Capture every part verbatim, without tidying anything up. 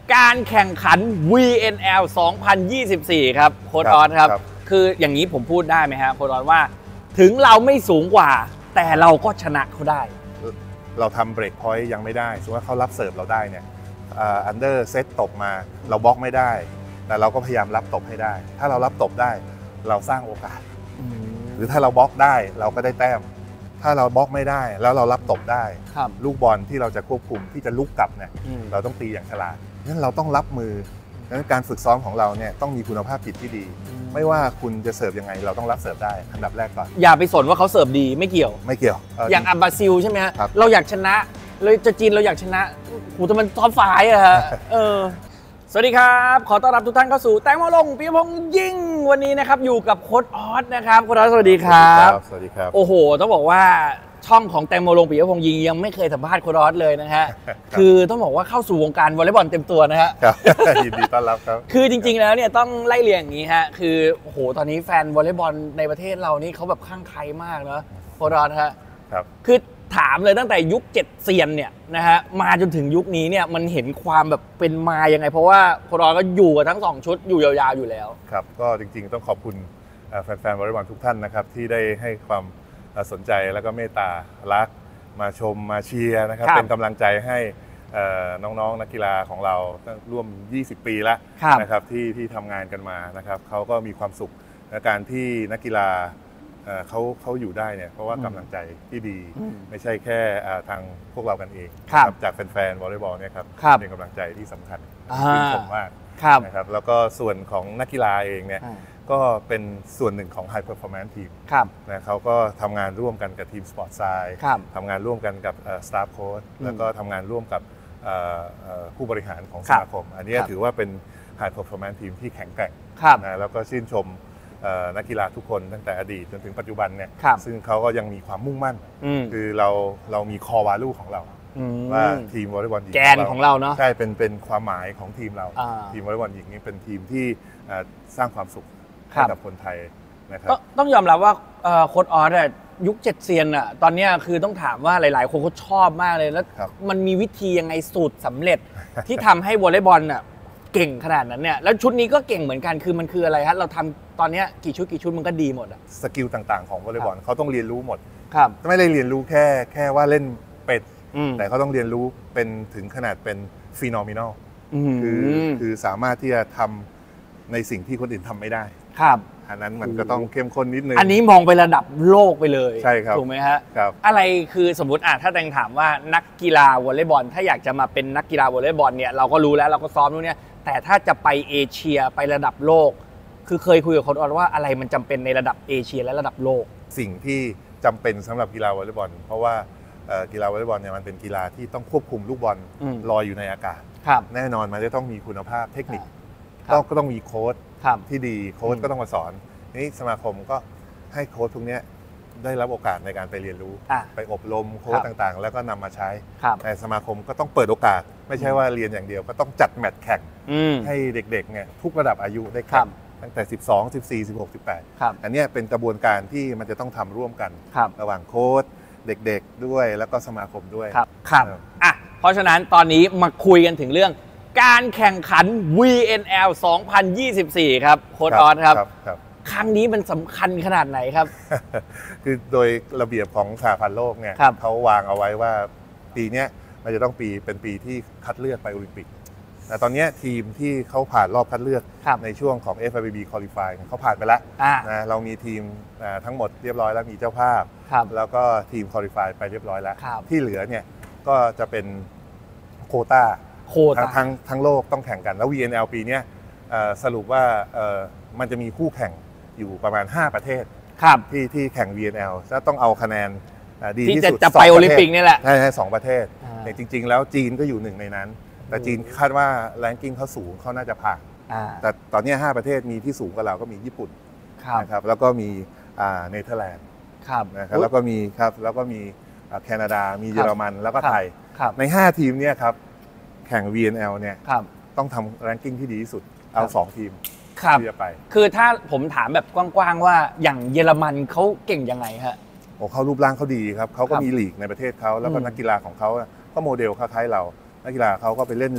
การแข่งขัน วี เอ็น แอล สองพันยี่สิบสี่ครับโค้ชออสครับคืออย่างนี้ผมพูดได้ไหมครับโค้ชออสว่าถึงเราไม่สูงกว่าแต่เราก็ชนะเขาได้เราทำเบรกพอยต์ยังไม่ได้สมมติว่าเขารับเสิร์ฟเราได้เนี่ยอันเดอร์เซตตบมาเราบล็อกไม่ได้แต่เราก็พยายามรับตบให้ได้ถ้าเรารับตบได้เราสร้างโอกาสหรือถ้าเราบล็อกได้เราก็ได้แต้มถ้าเราบล็อกไม่ได้แล้วเรารับตบได้ลูกบอลที่เราจะควบคุมที่จะลุกกลับเนี่ยเราต้องตีอย่างฉลาดงั้นเราต้องรับมืองั้นการฝึกซ้อมของเราเนี่ยต้องมีคุณภาพจิตที่ดีไม่ว่าคุณจะเสิร์ฟยังไงเราต้องรับเสิร์ฟได้อันดับแรกก่อนอย่าไปสนว่าเขาเสิร์ฟดีไม่เกี่ยวไม่เกี่ยวอย่างอับบราซิลใช่ไหมฮะเราอยากชนะเลยจะจีนเราอยากชนะโหแต่มันท็อปไฟว์อะฮะเออสวัสดีครับขอต้อนรับทุกท่านเข้าสู่แตงโมลงปิยพงษ์ยิ่งวันนี้นะครับอยู่กับโค้ชออสนะครับโค้ชออสสวัสดีครับสวัสดีครับโอ้โหต้องบอกว่าช่องของแตงโมลงปิยพงษ์ยิงยังไม่เคยสัมภาษณ์โค้ชออสเลยนะฮะคือต้องบอกว่าเข้าสู่วงการวอลเลย์บอลเต็มตัวนะฮะยินดีต้อนรับครับคือจริงๆแล้วเนี่ยต้องไล่เรียงอย่างนี้ฮะคือโอ้โหตอนนี้แฟนวอลเลย์บอลในประเทศเรานี่เขาแบบคลั่งไคล้มากเนาะโค้ชออสฮะครับคือถามเลยตั้งแต่ยุคเจ็ดเซียนเนี่ยนะฮะมาจนถึงยุคนี้เนี่ยมันเห็นความแบบเป็นมายังไงเพราะว่าโค้ชออสก็อยู่กับทั้งสองชุดอยู่ยาวๆอยู่แล้วครับก็จริงๆต้องขอบคุณแฟนๆวอลเลย์บอลทุกท่านนะครับที่ได้ให้ความสนใจแล้วก็เมตตารักมาชมมาเชียร์นะครับเป็นกำลังใจให้น้องๆนักกีฬาของเราร่วมยี่สิบปีแล้วนะครับที่ที่ทำงานกันมานะครับเขาก็มีความสุขในการที่นักกีฬาเขาเขาอยู่ได้เนี่ยเพราะว่ากำลังใจที่ดีไม่ใช่แค่ทางพวกเรากันเองจากแฟนๆวอลเลย์บอลเนี่ยครับเป็นกำลังใจที่สำคัญชื่นชมมากนะครับแล้วก็ส่วนของนักกีฬาเองเนี่ยก็เป็นส่วนหนึ่งของ High Performance Team นะเขาก็ทำงานร่วมกันกับทีมสปอร์ตไซด์ทำงานร่วมกันกับสตาฟโค้ชแล้วก็ทำงานร่วมกับผู้บริหารของสมาคมอันนี้ถือว่าเป็น High Performance Team ที่แข็งแกร่งนะแล้วก็ชื่นชมนักกีฬาทุกคนตั้งแต่อดีตจนถึงปัจจุบันเนี่ยซึ่งเขาก็ยังมีความมุ่งมั่นคือเราเรามีคอวาลูของเราว่าทีมวอลเลย์บอลหญิงแกนของเราเนาะใช่เป็นเป็นความหมายของทีมเราทีมวอลเลย์บอลหญิงนี่เป็นทีมที่สร้างความสุขให้กับคนไทยนะครับต้องยอมรับว่าโค้ชออสเนี่ยยุคเจ็ดเซียนอ่ะตอนนี้คือต้องถามว่าหลายๆคนเขาชอบมากเลยแล้วมันมีวิธียังไงสูตรสำเร็จที่ทำให้วอลเลย์บอลอ่ะเก่งขนาดนั้นเนี่ยแล้วชุดนี้ก็เก่งเหมือนกันคือมันคืออะไรฮะเราทำตอนนี้กี่ชุดกี่ชุดมันก็ดีหมดอะสกิลต่างๆของวอลเลย์บอลเขาต้องเรียนรู้หมดครับไม่ได้เรียนรู้แค่แค่ว่าเล่นเป็ดแต่เขาต้องเรียนรู้เป็นถึงขนาดเป็นฟีนอมินัลคือคือสามารถที่จะทำในสิ่งที่คนอื่นทำไม่ได้ครับอันนั้นมันก็ต้องเข้มข้นนิดนึงอันนี้มองไประดับโลกไปเลยใช่ครับถูกไหมฮะครับอะไรคือสมมติอ่ะถ้าแตงถามว่านักกีฬาวอลเลย์บอลถ้าอยากจะมาเป็นนักกีฬาวอลเลย์บอลเนี่ยเราก็รู้แล้วเราก็ซ้อมนู่นเนี่ยแต่ถ้าจะไปเอเชียไประดับโลกคือเคยคุยกับโค้ชออสว่าอะไรมันจำเป็นในระดับเอเชียและระดับโลกสิ่งที่จำเป็นสำหรับกีฬาวอลเลย์บอลเพราะว่ากีฬาวอลเลย์บอลเนี่ยมันเป็นกีฬาที่ต้องควบคุมลูกบอลลอยอยู่ในอากาศแน่นอนมันจะต้องมีคุณภาพเทคนิคต้องก็ต้องมีโค้ชที่ดีโค้ชก็ต้องมาสอนนี่สมาคมก็ให้โค้ชพวกนี้ได้รับโอกาสในการไปเรียนรู้ไปอบรมโค้ชต่างๆแล้วก็นำมาใช้แต่สมาคมก็ต้องเปิดโอกาสไม่ใช่ว่าเรียนอย่างเดียวก็ต้องจัดแมตช์แข่งให้เด็กๆเนี่ยทุกระดับอายุได้แข่งตั้งแต่สิบสอง สิบสี่ สิบหก สิบแปดอันนี้เป็นกระบวนการที่มันจะต้องทำร่วมกันระหว่างโค้ชเด็กๆด้วยแล้วก็สมาคมด้วยครับครับอ่ะเพราะฉะนั้นตอนนี้มาคุยกันถึงเรื่องการแข่งขัน วี เอ็น แอล สองพันยี่สิบสี่ครับโค้ชออสครับครั้งนี้มันสำคัญขนาดไหนครับคือโดยระเบียบของสหพันธ์โลกเนี่ยเขาวางเอาไว้ว่าปีนี้มันจะต้องปีเป็นปีที่คัดเลือกไปโอลิมปิกแต่ตอนนี้ทีมที่เขาผ่านรอบคัดเลือกในช่วงของ เอฟ ไอ บี บี Qualify เขาผ่านไปแล้วนะเรามีทีมทั้งหมดเรียบร้อยแล้วมีเจ้าภาพแล้วก็ทีม Qualify ไปเรียบร้อยแล้วที่เหลือเนี่ยก็จะเป็นโควต้าทั้งทั้งโลกต้องแข่งกันแล้ว วี เอ็น แอล ปีนี้สรุปว่ามันจะมีคู่แข่งอยู่ประมาณห้าประเทศที่ที่แข่ง วี เอ็น แอล จะต้องเอาคะแนนดีที่สุดจะไปโอลิมปิกนี่แหละใช่ใช่สองประเทศแต่จริงๆแล้วจีนก็อยู่หนึ่งในนั้นแต่จีนคาดว่าแรงกิ้งเขาสูงเขาน่าจะผ่านแต่ตอนนี้ห้าประเทศมีที่สูงกว่าเราก็มีญี่ปุ่นนะครับแล้วก็มีเนเธอร์แลนด์นะครับแล้วก็มีครับแล้วก็มีแคนาดามีเยอรมันแล้วก็ไทยในห้าทีมเนี่ยครับแข่ง วี เอ็น แอล เนี่ยต้องทำแรงกิ้งที่ดีที่สุดเอาสองทีมที่จะไปคือถ้าผมถามแบบกว้างๆว่าอย่างเยอรมันเขาเก่งยังไงฮะโอ้เขารูปร่างเขาดีครับเขาก็มีลีกในประเทศเขาแล้วก็นักกีฬาของเขาก็โมเดลคล้ายๆเรานักกีฬาเขาก็ไปเล่นลีก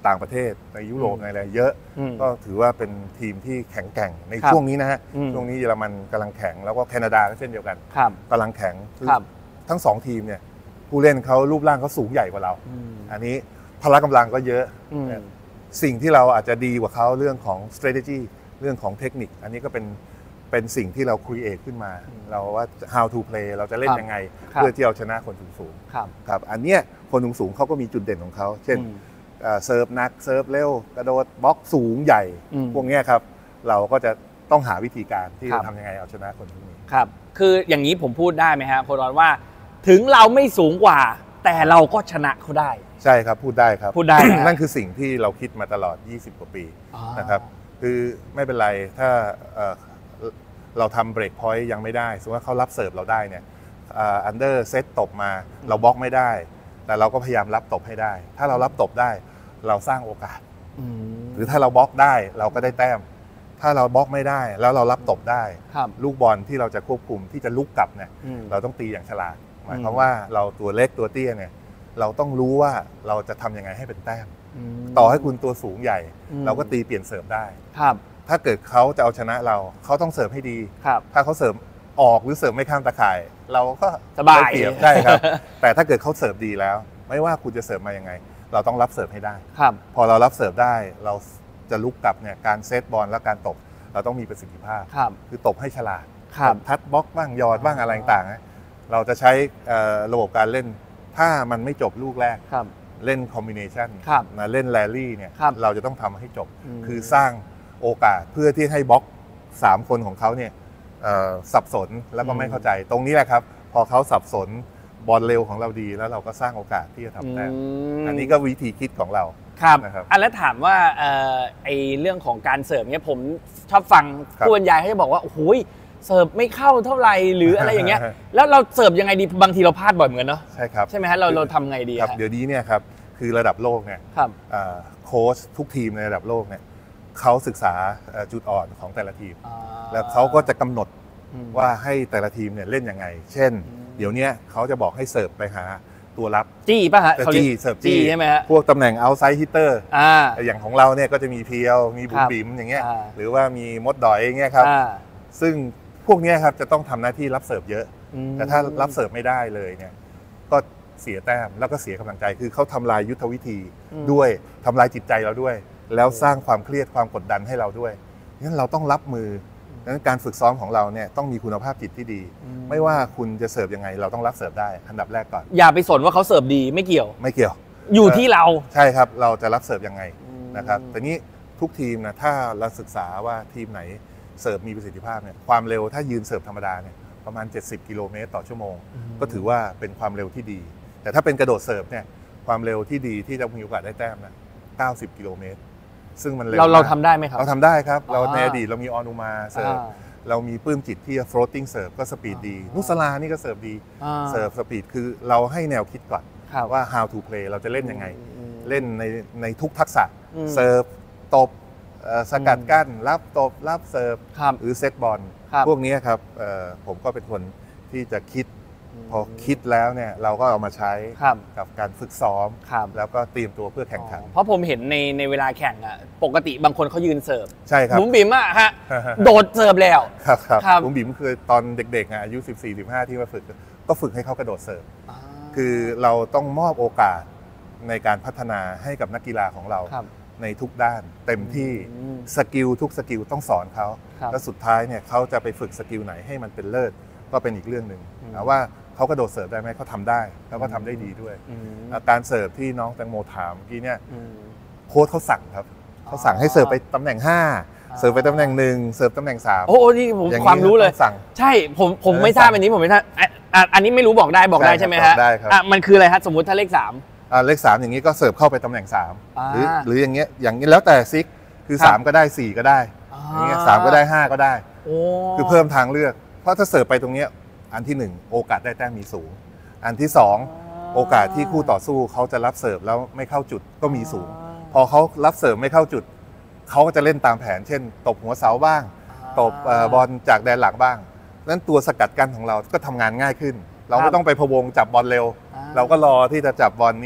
ต่างประเทศในยุโรปในอะไรเยอะก็ถือว่าเป็นทีมที่แข็งแกร่งในช่วงนี้นะฮะช่วงนี้เยอรมันกำลังแข็งแล้วก็แคนาดาก็เช่นเดียวกันกำลังแข็งทั้งสองทีมเนี่ยผู้เล่นเขารูปร่างเขาสูงใหญ่กว่าเราอันนี้พละกำลังก็เยอะสิ่งที่เราอาจจะดีกว่าเขาเรื่องของ strategy เรื่องของเทคนิคอันนี้ก็เป็นเป็นสิ่งที่เรา create ขึ้นมาเราว่า how to play เราจะเล่นยังไงเพื่อที่เอาชนะคนสูงๆครับอันเนี้ยคนสูงๆเขาก็มีจุดเด่นของเขาเช่นเซิร์ฟนักเซิร์ฟเร็วกระโดดบล็อกสูงใหญ่พวกนี้ครับเราก็จะต้องหาวิธีการที่จะทำยังไงเอาชนะคนพวกนี้ครับคืออย่างนี้ผมพูดได้ไหมครับโค้ชออสว่าถึงเราไม่สูงกว่าแต่เราก็ชนะเขาได้ใช่ครับพูดได้ครับพูดได้นั่นคือสิ่งที่เราคิดมาตลอดยี่สิบกว่าปีนะครับคือไม่เป็นไรถ้าเราทำเบรกพอยต์ยังไม่ได้สมมติว่าเขารับเสิร์ฟเราได้เนี่ยอันเดอร์เซตตบมาเราบล็อกไม่ได้แต่เราก็พยายามรับตบให้ได้ถ้าเรารับตบได้เราสร้างโอกาสหรือถ้าเราบล็อกได้เราก็ได้แต้มถ้าเราบล็อกไม่ได้แล้วเรารับตบได้ลูกบอลที่เราจะควบคุมที่จะลุกกลับเนี่ยเราต้องตีอย่างฉลาดหมายความว่าเราตัวเล็กตัวเตี้ยเนี่ยเราต้องรู้ว่าเราจะทำยังไงให้เป็นแต้มต่อให้คุณตัวสูงใหญ่เราก็ตีเปลี่ยนเสิร์ฟได้ถ้าเกิดเขาจะเอาชนะเราเขาต้องเสิร์ฟให้ดีถ้าเขาเสิร์ฟออกหรือเสิร์ฟไม่ข้ามตะข่ายเราก็สบายเปรียบได้ครับแต่ถ้าเกิดเขาเสิร์ฟดีแล้วไม่ว่าคุณจะเสิร์ฟมายังไงเราต้องรับเสิร์ฟให้ได้พอเรารับเสิร์ฟได้เราจะลุกกลับเนี่ยการเซตบอลและการตบเราต้องมีประสิทธิภาพคือตบให้ฉลาดทัดบล็อกบ้างยอดบ้างอะไรต่างๆเราจะใช้ระบบการเล่นถ้ามันไม่จบลูกแรกเล่นคอมบิเนชันนะเล่นแรลลี่เนี่ยเราจะต้องทำให้จบคือสร้างโอกาสเพื่อที่ให้บล็อกสามคนของเขาเนี่ยสับสนแล้วก็ไม่เข้าใจตรงนี้แหละครับพอเขาสับสนบอลเร็วของเราดีแล้วเราก็สร้างโอกาสที่จะทำแต้มอันนี้ก็วิธีคิดของเราครับอันแล้วถามว่าไอเรื่องของการเสิร์ฟเนี่ยผมชอบฟังผู้บรรยายเขาจะบอกว่าโอ้โหเสิร์ฟไม่เข้าเท่าไหร่หรืออะไรอย่างเงี้ยแล้วเราเสิร์ฟยังไงดีบางทีเราพลาดบ่อยเหมือนกันเนาะใช่ครับใช่ไหมฮะเราเราทำไงดีครับเดี๋ยวนี้เนี่ยครับคือระดับโลกเนี่ยโค้ชทุกทีมในระดับโลกเนี่ยเขาศึกษาจุดอ่อนของแต่ละทีมแล้วเขาก็จะกำหนดว่าให้แต่ละทีมเนี่ยเล่นยังไงเช่นเดี๋ยวนี้เขาจะบอกให้เสิร์ฟไปหาตัวรับจี้ป่ะฮะจี้เสิร์ฟจี้ใช่ไหมฮะพวกตำแหน่งเอาไซด์ฮิตเตอร์อย่างของเราเนี่ยก็จะมีเพียวมีบุ๋มบิ๋มอย่างเงี้ยหรือว่ามีมดดอยอย่างเงี้ยครับซึ่งพวกนี้ครับจะต้องทำหน้าที่รับเสิร์ฟเยอะแต่ถ้ารับเสิร์ฟไม่ได้เลยเนี่ยก็เสียแต้มแล้วก็เสียกำลังใจคือเขาทำลายยุทธวิธีด้วยทำลายจิตใจเราด้วยแล้วสร้างความเครียดความกดดันให้เราด้วยงั้นเราต้องรับมือดังนั้นการฝึกซ้อมของเราเนี่ยต้องมีคุณภาพจิตที่ดีไม่ว่าคุณจะเสิร์ฟยังไงเราต้องรับเสิร์ฟได้อันดับแรกก่อนอย่าไปสนว่าเขาเสิร์ฟดีไม่เกี่ยวไม่เกี่ยวอยู่ที่เราใช่ครับเราจะรับเสิร์ฟยังไงนะครับแต่นี้ทุกทีมนะถ้าเราศึกษาว่าทีมไหนเสิร์ฟมีประสิทธิภาพเนี่ยความเร็วถ้ายืนเสิร์ฟธรรมดาเนี่ยประมาณเจ็ดสิบกิโลเมตรต่อชั่วโมงก็ถือว่าเป็นความเร็วที่ดีแต่ถ้าเป็นกระโดดเสิร์ฟเนี่ยความเร็วที่ดีที่จะมีโอกาสได้แต้มนะเก้าสิบกิโลเมตรซึ่งมันเร็วเราเราทำได้ไหมครับเราทำได้ครับเราในอดีตเรามีออนุมาเสิร์ฟเรามีปื้มจิตที่ floating เสิร์ฟก็สปีดดีนุสลานี่ก็เสิร์ฟดีเสิร์ฟสปีดคือเราให้แนวคิดก่อนว่า how to play เราจะเล่นยังไงเล่นในในทุกทักษะเสิร์ฟตบสกัดกั้นรับตบรับเสิร์ฟหรือเซตบอลพวกนี้ครับผมก็เป็นคนที่จะคิดพอคิดแล้วเนี่ยเราก็เอามาใช้กับการฝึกซ้อมแล้วก็เตรียมตัวเพื่อแข่งขันเพราะผมเห็นในในเวลาแข่งอ่ะปกติบางคนเขายืนเสิร์ฟใช่ครับบุ๋มบิ๋มอ่ะฮะโดดเสิร์ฟแล้วครับครับบุ๋มบิ๋มคือตอนเด็กๆอายุ สิบสี่ สิบห้า ที่มาฝึกก็ฝึกให้เขากระโดดเสิร์ฟคือเราต้องมอบโอกาสในการพัฒนาให้กับนักกีฬาของเราในทุกด้านเต็มที่สกิลทุกสกิลต้องสอนเขาแล้วสุดท้ายเนี่ยเขาจะไปฝึกสกิลไหนให้มันเป็นเลิศก็เป็นอีกเรื่องหนึ่งแต่ว่าเขากระโดดเสิร์ฟได้ไหมเขาทำได้แล้วก็ทำได้ดีด้วยการเสิร์ฟที่น้องแตงโมถามเมื่อกี้เนี่ยโค้ชเขาสั่งครับเขาสั่งให้เสิร์ฟไปตำแหน่งห้าเสิร์ฟไปตำแหน่งหนึ่งเสิร์ฟตำแหน่งสามโอ้นี่ผมความรู้เลยสั่งใช่ผมผมไม่ทราบอันนี้ผมไม่ทราบอันนี้ไม่รู้บอกได้บอกได้ใช่ไหมฮะได้ครับมันคืออะไรฮะสมมุติถ้าเลขสามเลขสามอย่างนี้ก็เสิร์ฟเข้าไปตำแหน่งสามหรือหรืออย่างเงี้ยอย่างนี้แล้วแต่ซิกคือสามก็ได้สี่ก็ได้อย่างเงี้ยสามก็ได้ห้าก็ได้คือเพิ่มทางเลือกเพราะถ้าเสิร์ฟไปตรงเนี้ยอันที่หนึ่งโอกาสได้แต้มมีสูงอันที่สองโอกาสที่คู่ต่อสู้เขาจะรับเสิร์ฟแล้วไม่เข้าจุดก็มีสูงพอเขารับเสิร์ฟไม่เข้าจุดเขาก็จะเล่นตามแผนเช่นตบหัวเสาบ้างตบบอลจากแดนหลังบ้างนั้นตัวสกัดกั้นของเราก็ทำงานง่ายขึ้นเราไม่ต้องไปพะวงจับบอลเร็วเราก็รอที่จะจับบอลนี้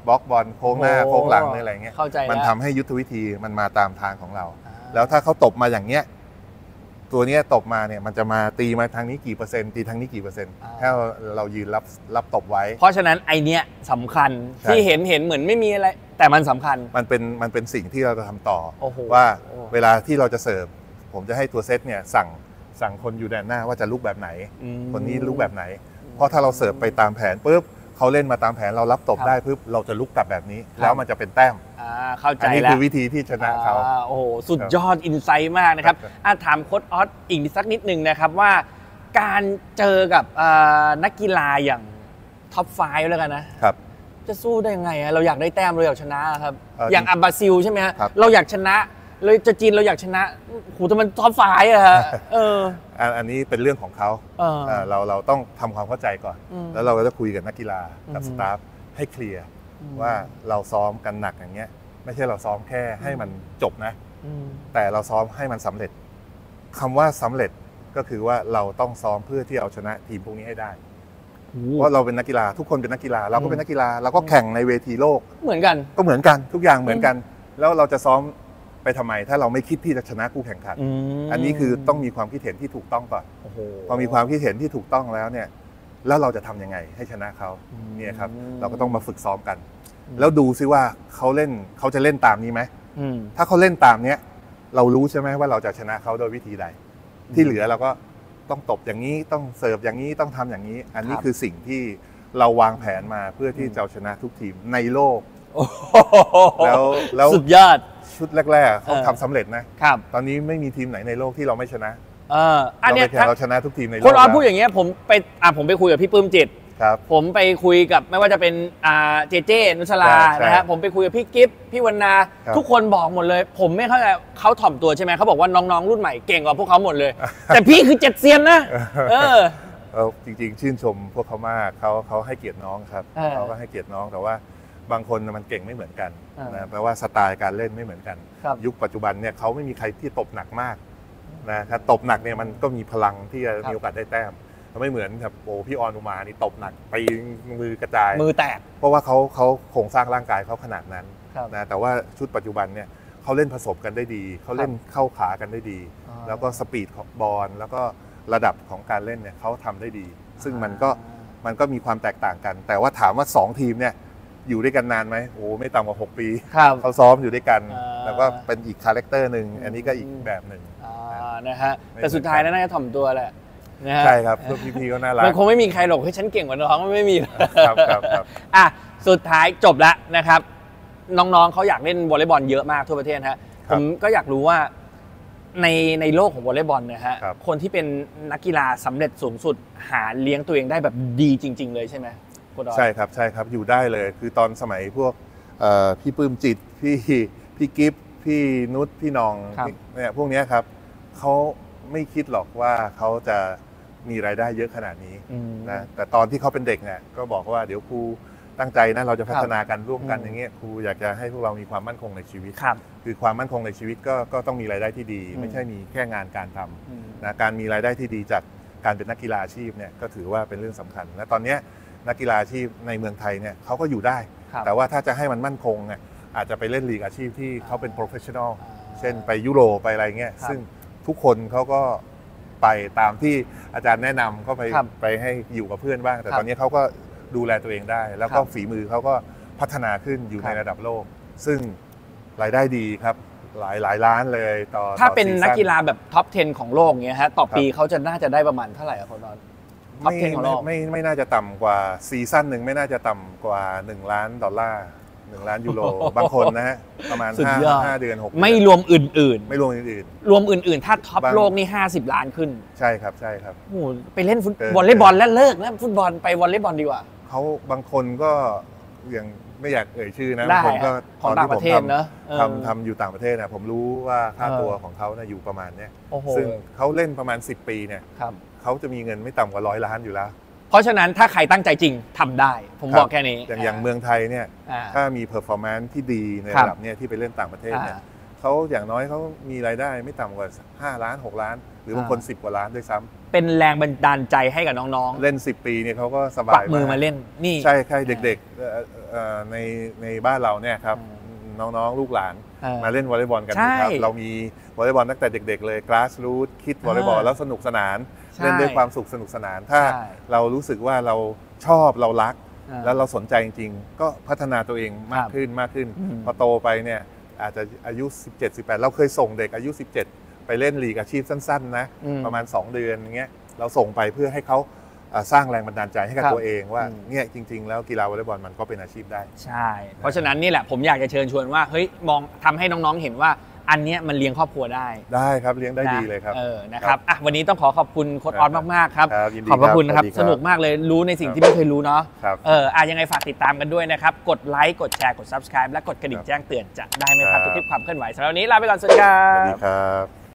บล็อกบอลโค้งหน้าโค้งหลังอะไรเงี้ยมันทำให้ยุทธวิธีมันมาตามทางของเราแล้วถ้าเขาตบมาอย่างเงี้ยตัวนี้ตบมาเนี่ยมันจะมาตีมาทางนี้กี่เปอร์เซ็นต์ตีทางนี้กี่เปอร์เซ็นต์ถ้าเรายืนรับรับตบไว้เพราะฉะนั้นไอเนี้ยสำคัญที่เห็นเห็นเหมือนไม่มีอะไรแต่มันสำคัญมันเป็นมันเป็นสิ่งที่เราจะทำต่อว่าเวลาที่เราจะเสิร์ฟผมจะให้ตัวเซตเนี่ยสั่งสั่งคนอยู่แดนหน้าว่าจะลุกแบบไหนคนนี้ลุกแบบไหนเพราะถ้าเราเสิร์ฟไปตามแผนปุ๊บเขาเล่นมาตามแผนเรารับตบได้ปุ๊บเราจะลุกกลับแบบนี้แล้วมันจะเป็นแต้มเข้าใจแล้วอันนี้คือวิธีที่ชนะเขาโอ้โหสุดยอดอินไซต์มากนะครับถามโค้ชออสอีกสักนิดนึงนะครับว่าการเจอกับนักกีฬาอย่างท็อปไฟว์แล้วกันนะครับจะสู้ได้ยังไงเราอยากได้แต้มเราอยากชนะครับอย่างอับบราซิลใช่ไหมฮะเราอยากชนะเลยจะจีนเราอยากชนะโหแต่มันท็อปไฟว์อะฮะเอออันนี้เป็นเรื่องของเขาเราเราต้องทำความเข้าใจก่อนแล้วเราก็จะคุยกับนักกีฬากับสตาฟให้เคลียร์ว่าเราซ้อมกันหนักอย่างเงี้ยไม่ใช่เราซ้อมแค่ให้มันจบนะแต่เราซ้อมให้มันสำเร็จคำว่าสำเร็จก็คือว่าเราต้องซ้อมเพื่อที่เอาชนะทีมพวกนี้ให้ได้เพราะเราเป็นนักกีฬาทุกคนเป็นนักกีฬาเราก็เป็นนักกีฬาเราก็แข่งในเวทีโลกเหมือนกันก็เหมือนกันทุกอย่างเหมือนกันแล้วเราจะซ้อมไปทำไมถ้าเราไม่คิดที่จะชนะคู่แข่งขันอันนี้คือต้องมีความคิดเห็นที่ถูกต้องก่อนพอมีความคิดเห็นที่ถูกต้องแล้วเนี่ยแล้วเราจะทำยังไงให้ชนะเขาเนี่ยครับเราก็ต้องมาฝึกซ้อมกันแล้วดูซิว่าเขาเล่นเขาจะเล่นตามนี้ไหมถ้าเขาเล่นตามเนี้ยเรารู้ใช่ไหมว่าเราจะชนะเขาโดยวิธีใดที่เหลือเราก็ต้องตบอย่างนี้ต้องเสิร์ฟอย่างนี้ต้องทำอย่างนี้อันนี้คือสิ่งที่เราวางแผนมาเพื่อที่จะชนะทุกทีมในโลกแล้วแล้วสุดยอดชุดแรกๆเขาทำสำเร็จนะครับตอนนี้ไม่มีทีมไหนในโลกที่เราไม่ชนะเอออันนี้เราชนะทุกทีมในโลกคนออสพูดอย่างเงี้ยผมไปอ่ะผมไปคุยกับพี่ปื้มจิตครับผมไปคุยกับไม่ว่าจะเป็นอ่าเจเจนุชลานะฮะผมไปคุยกับพี่กิฟต์พี่วรรณาทุกคนบอกหมดเลยผมไม่เข้าใจเขาถ่อมตัวใช่ไหมเขาบอกว่าน้องๆรุ่นใหม่เก่งกว่าพวกเขาหมดเลยแต่พี่คือเจ็ดเซียนนะเออจริงๆชื่นชมพวกเขามากเขาเขาให้เกียรติน้องครับเขาก็ให้เกียรติน้องแต่ว่าบางคนมันเก่งไม่เหมือนกันนะแปลว่าสไตล์การเล่นไม่เหมือนกันยุคปัจจุบันเนี่ยเขาไม่มีใครที่ตบหนักมากนะถ้าตบหนักเนี่ยมันก็มีพลังที่จะมีโอกาสได้แต้มไม่เหมือนแบบโอ้พี่ออนอุมานี่ตบหนักไปมือกระจายมือแตกเพราะว่าเขาเขาโครงสร้างร่างกายเขาขนาดนั้นนะแต่ว่าชุดปัจจุบันเนี่ยเขาเล่นผสมกันได้ดีเขาเล่นเข้าขากันได้ดีแล้วก็สปีดของบอลแล้วก็ระดับของการเล่นเนี่ยเขาทำได้ดีซึ่งมันก็มันก็มีความแตกต่างกันแต่ว่าถามว่าสองทีมเนี่ยอยู่ด้วยกันนานไหมโอ้ไม่ต่ำกว่าหกปีเขาซ้อมอยู่ด้วยกันแล้วก็เป็นอีกคาแรคเตอร์หนึ่งอันนี้ก็อีกแบบหนึ่งนะฮะแต่สุดท้ายน่าจะถ่อมตัวแหละใช่ครับพวกพี่ๆก็น่ารักมันคงไม่มีใครหรอกให้ฉันเก่งกว่าน้องมันไม่มีครับครับครับอ่ะสุดท้ายจบแล้วนะครับน้องๆเขาอยากเล่นวอลเลย์บอลเยอะมากทั่วประเทศฮะผมก็อยากรู้ว่าในในโลกของวอลเลย์บอลเนี่ยฮะคนที่เป็นนักกีฬาสำเร็จสูงสุดหาเลี้ยงตัวเองได้แบบดีจริงๆเลยใช่ไหมใช่ครับใช่ครับอยู่ได้เลยคือตอนสมัยพวกพี่ปื้มจิตพี่พี่กิฟต์พี่นุชพี่นองเนี่ยพวกนี้ครับเขาไม่คิดหรอกว่าเขาจะมีรายได้เยอะขนาดนี้นะแต่ตอนที่เขาเป็นเด็กเนี่ยก็บอกว่าเดี๋ยวครูตั้งใจนะเราจะพัฒนากันร่วมกันอย่างเงี้ยครูอยากจะให้พวกเรามีความมั่นคงในชีวิตคือความมั่นคงในชีวิตก็ก็ต้องมีรายได้ที่ดีไม่ใช่มีแค่งานการทำนะการมีรายได้ที่ดีจากการเป็นนักกีฬาอาชีพเนี่ยก็ถือว่าเป็นเรื่องสำคัญและตอนนี้นักกีฬาอาชีพในเมืองไทยเนี่ยเขาก็อยู่ได้แต่ว่าถ้าจะให้มันมั่นคงเนี่ยอาจจะไปเล่นลีกอาชีพที่เขาเป็นโปรเฟชชั่นอลเช่นไปยุโรปไปอะไรเงี้ยซึ่งทุกคนเขาก็ไปตามที่อาจารย์แนะนำก็ไปไปให้อยู่กับเพื่อนบ้างแต่ตอนนี้เขาก็ดูแลตัวเองได้แล้วก็ฝีมือเขาก็พัฒนาขึ้นอยู่ในระดับโลกซึ่งรายได้ดีครับหลายหลายล้านเลยต่อถ้าเป็นนักกีฬาแบบท็อปสิบของโลกเงี้ยฮะต่อปีเขาจะน่าจะได้ประมาณเท่าไหร่ครับคุณนนท์ท็อปสิบของโลกไม่ไม่น่าจะต่ำกว่าซีซั่นหนึ่งไม่น่าจะต่ำกว่าหนึ่งล้านดอลลาร์หนึ่งล้านยูโรบางคนนะฮะประมาณห้าเดือนหกไม่รวมอื่นๆไม่รวมอื่นๆรวมอื่นๆถ้าท็อปโลกนี่ห้าสิบล้านขึ้นใช่ครับใช่ครับโอ้ไปเล่นฟุตบอลเล่นบอลแล้วเลิกนะฟุตบอลไปวอลเลย์บอลดีกว่าเขาบางคนก็อย่างไม่อยากเอ่ยชื่อนะบางคนก็ตอนที่ผมทำทำทำอยู่ต่างประเทศนะผมรู้ว่าค่าตัวของเขาอยู่ประมาณนี้ซึ่งเขาเล่นประมาณสิบปีเนี่ยเขาจะมีเงินไม่ต่ำกว่าร้อยล้านอยู่แล้วเพราะฉะนั้นถ้าใครตั้งใจจริงทำได้ผมบอกแค่นี้อย่างอย่างเมืองไทยเนี่ยถ้ามีเพอร์ฟอร์แมนซ์ที่ดีในระดับเนี่ยที่ไปเล่นต่างประเทศเนี่ยเขาอย่างน้อยเขามีรายได้ไม่ต่ำกว่าห้าล้านหกล้านรือบางคนสิบกว่าล้านด้วยซ้ำเป็นแรงบันดาลใจให้กับน้องๆเล่นสิบปีเนี่ยเขาก็สบายปักมือมาเล่นนี่ใช่ใช่เด็กๆในในบ้านเราเนี่ยครับน้องๆลูกหลานมาเล่นวอลเลย์บอลกันครับเรามีวอลเลย์บอลตั้งแต่เด็กๆเลยกราสรูทคิดวอลเลย์บอลแล้วสนุกสนานเล่นด้วยความสุขสนุกสนานถ้าเรารู้สึกว่าเราชอบเรารักแล้วเราสนใจจริงๆก็พัฒนาตัวเองมากขึ้นมากขึ้นพอโตไปเนี่ยอาจจะอายุสิบเจ็ด สิบแปดเราเคยส่งเด็กอายุสิบเจ็ดไปเล่นลีกอาชีพสั้นๆนะประมาณสองเดือนอย่างเงี้ยเราส่งไปเพื่อให้เขาสร้างแรงบันดาลใจให้กับตัวเองว่าเนี่ยจริงๆแล้วกีฬาวอลเลย์บอลมันก็เป็นอาชีพได้ใช่เพราะฉะนั้นนี่แหละผมอยากจะเชิญชวนว่าเฮ้ยมองทำให้น้องๆเห็นว่าอันนี้มันเลี้ยงครอบครัวได้ได้ครับเลี้ยงได้ดีเลยครับเออนะครับอ่ะวันนี้ต้องขอขอบคุณโค้ชออสมากๆครับขอบพระคุณนะครับสนุกมากเลยรู้ในสิ่งที่ไม่เคยรู้เนาะเอออ่ะยังไงฝากติดตามกันด้วยนะครับกดไลค์กดแชร์กด ซับสไครบ์ และกดกระดิ่งแจ้งเตือนจะได้ไม่พลาดทุกคลิปความเคลื่อนไหวสำหรับวันนี้ลาไปก่อนสวัสดีครับสวัสดีครับ